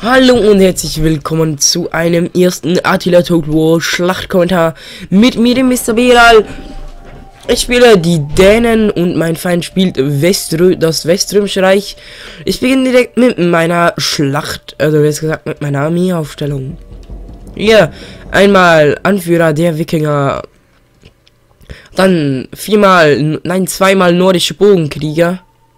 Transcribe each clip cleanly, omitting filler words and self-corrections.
Hallo und herzlich willkommen zu einem ersten Attila Total War Schlachtkommentar mit mir, dem Mr. Beral. Ich spiele die Dänen und mein Feind spielt das Weströmische Reich. Ich beginne direkt mit meiner Schlacht, also besser gesagt mit meiner Armeeaufstellung. Hier einmal Anführer der Wikinger, dann zweimal nordische Bogenkrieger,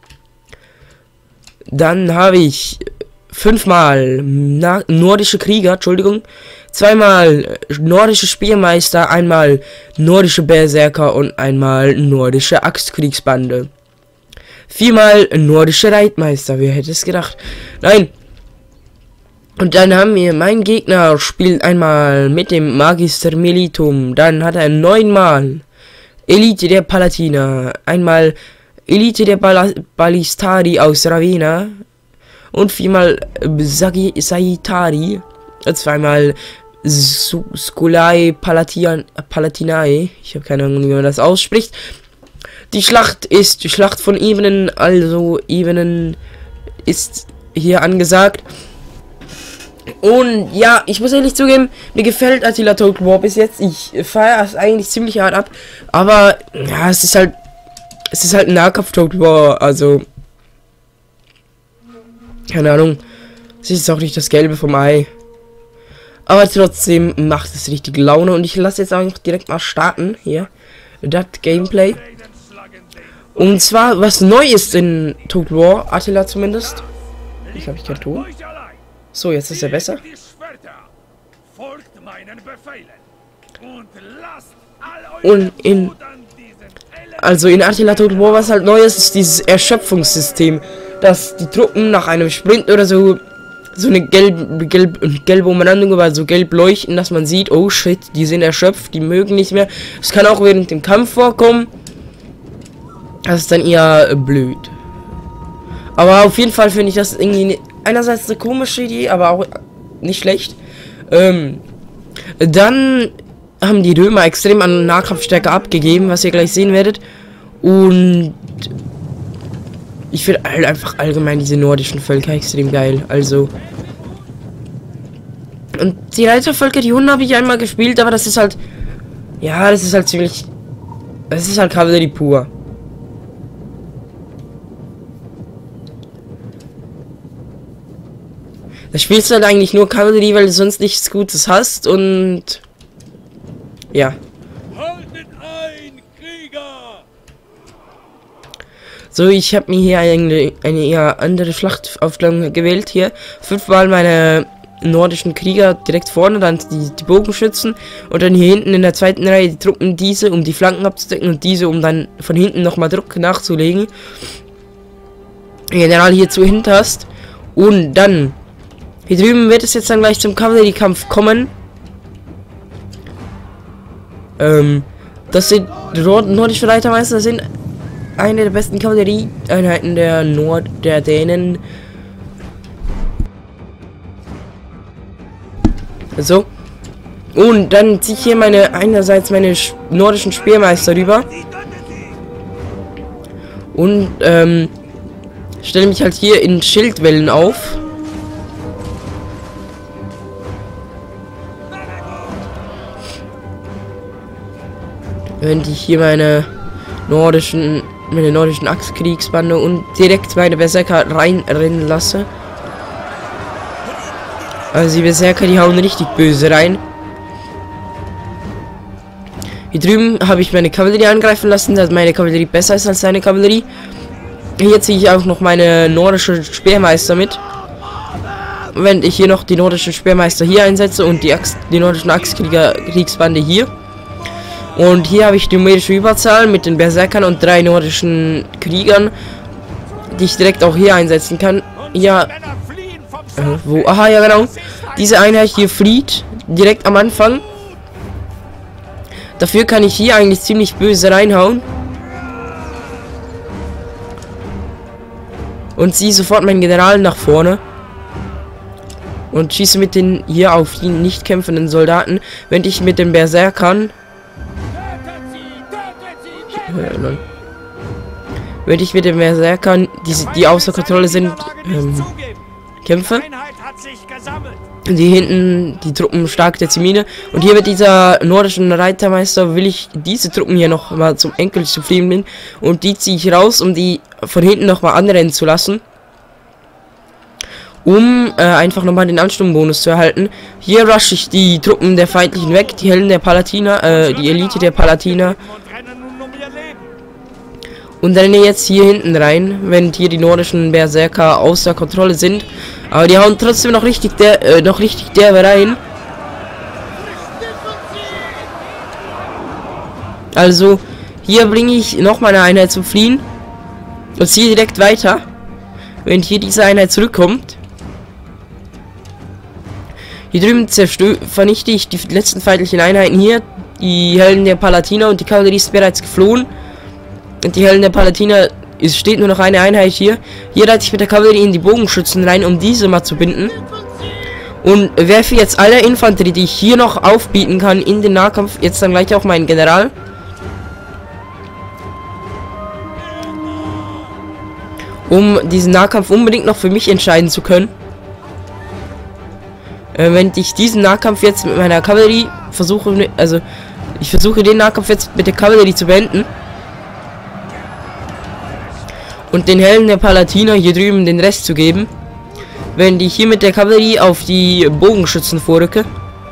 dann habe ich 5-mal nordische Krieger, Entschuldigung, 2-mal nordische Speermeister, 1-mal nordische Berserker und 1-mal nordische Axtkriegsbande. 4-mal nordische Reitmeister, wer hätte es gedacht? Nein. Und dann haben wir, mein Gegner spielt einmal mit dem Magister Militum, dann hat er 9-mal Elite der Palatiner, einmal Elite der Ballistari aus Ravenna und 4-mal Saitari, 2-mal Skulai Palatinae, ich habe keine Ahnung, wie man das ausspricht. Die Schlacht ist die Schlacht von Ebenen, also Ebenen ist hier angesagt. Und ja, ich muss ehrlich zugeben, mir gefällt Attila Total War bis jetzt. Ich feiere es eigentlich ziemlich hart ab, aber ja, es ist halt ein Nahkampf Total War, also keine Ahnung. Es ist auch nicht das Gelbe vom Ei. Aber trotzdem macht es richtig Laune. Und ich lasse jetzt auch direkt mal starten. Hier. Das Gameplay. Und zwar, was neu ist in Total War. Attila zumindest. Ich habe keinen Ton. So, jetzt ist er besser. Und in Attila Total War, was halt neu ist dieses Erschöpfungssystem. Dass die Truppen nach einem Sprint oder so eine gelbe Umrandung, aber so gelb leuchten, dass man sieht, oh shit, die sind erschöpft, die mögen nicht mehr. Es kann auch während dem Kampf vorkommen. Das ist dann eher blöd. Aber auf jeden Fall finde ich das irgendwie einerseits eine komische Idee, aber auch nicht schlecht. Dann haben die Römer extrem an Nahkampfstärke abgegeben, was ihr gleich sehen werdet. Und ich finde halt einfach allgemein diese nordischen Völker extrem geil. Also. Und die Reitervölker, die Hunden habe ich einmal gespielt, aber das ist halt. Ja, das ist halt ziemlich. Das ist halt Kavallerie pur. Da spielst du halt eigentlich nur Kavallerie, weil du sonst nichts Gutes hast und. Ja. So, ich habe mir hier eine eher andere Schlachtaufstellung gewählt. Hier 5-mal meine nordischen Krieger direkt vorne, dann die Bogenschützen und dann hier hinten in der zweiten Reihe die Truppen, diese um die Flanken abzudecken und diese um dann von hinten nochmal Druck nachzulegen. General hier zu hinterst. Und dann hier drüben wird es jetzt dann gleich zum Kavalleriekampf kommen. Das sind nordische Reitermeister, sind eine der besten Kavallerieeinheiten der Dänen. So. Und dann ziehe ich hier einerseits meine nordischen Speermeister rüber. Und stelle mich halt hier in Schildwellen auf. Wenn ich hier meine nordischen Axtkriegsbande und direkt meine Berserker reinrennen lasse. Also die Berserker, die hauen richtig böse rein. Hier drüben habe ich meine Kavallerie angreifen lassen, dass meine Kavallerie besser ist als seine Kavallerie. Hier ziehe ich auch noch meine nordische Speermeister mit. Wenn ich hier noch die nordischen Speermeister hier einsetze und die nordischen Axtkriegsbande hier. Und hier habe ich die numerische Überzahl mit den Berserkern und 3 nordischen Kriegern, die ich direkt auch hier einsetzen kann. Ja, aha, ja genau. Diese Einheit hier flieht direkt am Anfang. Dafür kann ich hier eigentlich ziemlich böse reinhauen. Und ziehe sofort meinen General nach vorne. Und schieße mit den hier auf die nicht kämpfenden Soldaten, während ich mit den Berserkern wenn ich mit den Berserkern, die außer Kontrolle sind, kämpfe. Die hinten, die Truppen stark dezimieren. Und hier mit dieser nordischen Reitermeister will ich diese Truppen hier noch mal zum Enkel zu fliehen bin. Und die ziehe ich raus, um die von hinten noch mal anrennen zu lassen. Um einfach nochmal den Ansturmbonus zu erhalten. Hier rush ich die Truppen der Feindlichen weg, die Helden der Palatiner, die Elite der Palatiner. Und renne jetzt hier hinten rein, wenn hier die nordischen Berserker außer Kontrolle sind. Aber die hauen trotzdem noch richtig derbe rein. Also, hier bringe ich noch mal eine Einheit zum Fliehen. Und ziehe direkt weiter. Wenn hier diese Einheit zurückkommt. Hier drüben vernichte ich die letzten feindlichen Einheiten hier. Die Helden der Palatiner und die Kavallerie ist bereits geflohen. Und die Helden der Palatiner, es steht nur noch eine Einheit hier. Hier reite ich mit der Kavallerie in die Bogenschützen rein, um diese mal zu binden. Und werfe jetzt alle Infanterie, die ich hier noch aufbieten kann, in den Nahkampf. Jetzt dann gleich auch meinen General. Um diesen Nahkampf unbedingt noch für mich entscheiden zu können. Wenn ich diesen Nahkampf jetzt mit meiner Kavallerie versuche, also ich versuche den Nahkampf jetzt mit der Kavallerie zu beenden. Und den Helden der Palatiner hier drüben den Rest zu geben. Wenn ich hier mit der Kavallerie auf die Bogenschützen vorrücke.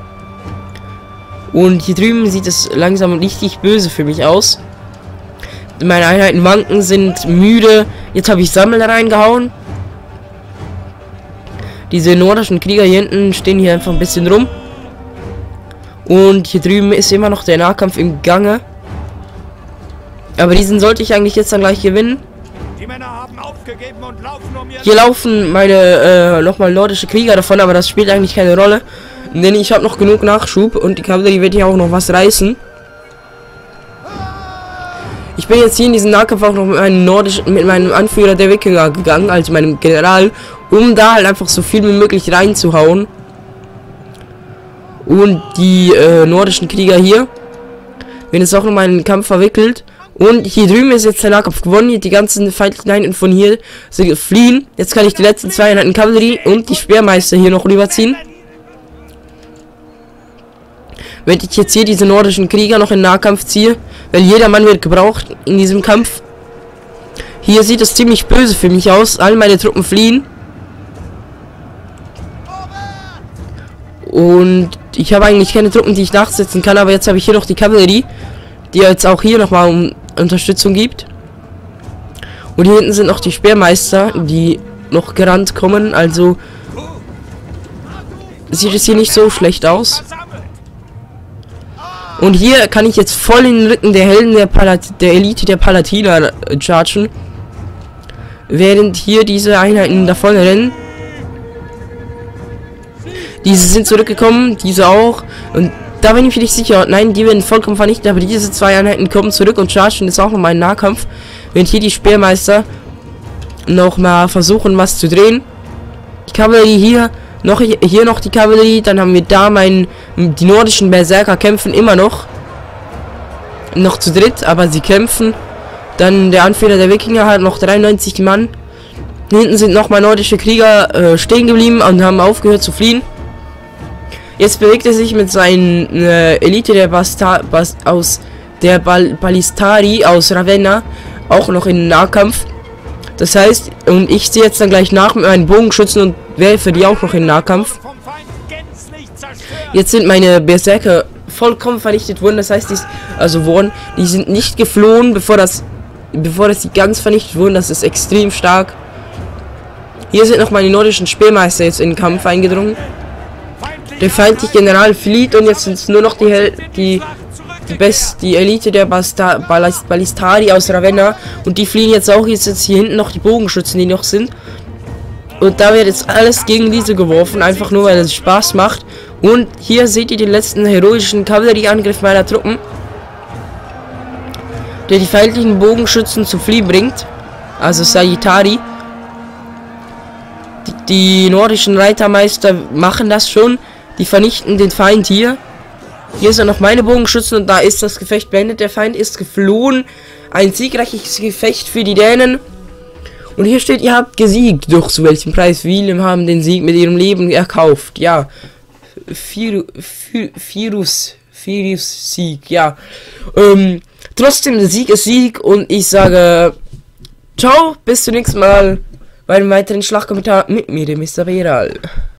Und hier drüben sieht es langsam richtig böse für mich aus. Meine Einheiten wanken, sind müde. Jetzt habe ich Sammler reingehauen. Diese nordischen Krieger hier hinten stehen hier einfach ein bisschen rum. Und hier drüben ist immer noch der Nahkampf im Gange. Aber diesen sollte ich eigentlich jetzt dann gleich gewinnen. Die Männer haben aufgegeben und laufen um ihr Hier laufen meine nochmal nordische Krieger davon, aber das spielt eigentlich keine Rolle. Denn ich habe noch genug Nachschub und die Kavallerie wird hier auch noch was reißen. Ich bin jetzt hier in diesen Nahkampf auch noch mit meinem Anführer der Wikinger gegangen, also meinem General, um da halt einfach so viel wie möglich reinzuhauen. Und die nordischen Krieger hier werden jetzt auch noch mal in den Kampf verwickelt. Und hier drüben ist jetzt der Nahkampf gewonnen. Die ganzen feindlichen Einheiten von hier sind fliehen. Jetzt kann ich die letzten zwei Einheiten Kavallerie und die Speermeister hier noch rüberziehen. Wenn ich jetzt hier diese nordischen Krieger noch in Nahkampf ziehe, weil jeder Mann wird gebraucht in diesem Kampf. Hier sieht es ziemlich böse für mich aus. All meine Truppen fliehen. Und ich habe eigentlich keine Truppen, die ich nachsetzen kann, aber jetzt habe ich hier noch die Kavallerie, die jetzt auch hier nochmal um Unterstützung gibt. Und hier hinten sind noch die Speermeister, die noch gerannt kommen, also sieht es hier nicht so schlecht aus. Und hier kann ich jetzt voll in den Rücken der Helden der Elite der Palatiner chargen. Während hier diese Einheiten davon rennen. Diese sind zurückgekommen, diese auch. Und da bin ich mir nicht sicher. Nein, die werden vollkommen vernichtet. Aber diese zwei Einheiten kommen zurück und chargen jetzt auch noch mal einen Nahkampf. Während hier die Speermeister noch mal versuchen, was zu drehen. Die Kavallerie hier noch die Kavallerie. Dann haben wir da die nordischen Berserker kämpfen immer noch zu dritt, aber sie kämpfen. Dann der Anführer der Wikinger hat noch 93 Mann. Hinten sind nochmal nordische Krieger stehen geblieben und haben aufgehört zu fliehen. Jetzt bewegt er sich mit seinen Elite der Balistari aus Ravenna auch noch in den Nahkampf. Das heißt, und ich ziehe jetzt dann gleich nach mit meinen Bogenschützen und werfe die auch noch in den Nahkampf. Jetzt sind meine Berserker vollkommen vernichtet worden. Das heißt, die sind nicht geflohen, bevor die ganz vernichtet wurden. Das ist extrem stark. Hier sind noch meine nordischen Speermeister jetzt in den Kampf eingedrungen. Der feindliche General flieht und jetzt sind es nur noch die Elite der Balistari aus Ravenna. Und die fliehen jetzt auch. Jetzt hier hinten noch die Bogenschützen, die noch sind. Und da wird jetzt alles gegen diese geworfen, einfach nur weil es Spaß macht. Und hier seht ihr den letzten heroischen Kavallerieangriff meiner Truppen, der die feindlichen Bogenschützen zu fliehen bringt. Also Sagittari. Die nordischen Reitermeister machen das schon. Die vernichten den Feind hier. Hier sind noch meine Bogenschützen und da ist das Gefecht beendet. Der Feind ist geflohen. Ein siegreiches Gefecht für die Dänen. Und hier steht, ihr habt gesiegt. Durch zu welchem Preis? Viele haben den Sieg mit ihrem Leben erkauft. Ja. Virus Sieg, ja. Trotzdem, der Sieg ist Sieg und ich sage ciao, bis zum nächsten Mal bei einem weiteren Schlagkommentar mit mir, dem Mr. Viral.